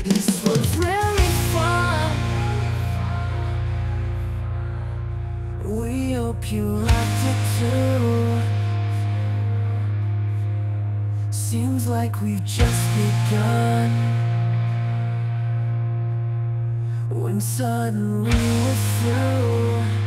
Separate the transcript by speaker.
Speaker 1: This was really fun. We hope you liked it too. Seems like we've just begun, when suddenly we're through.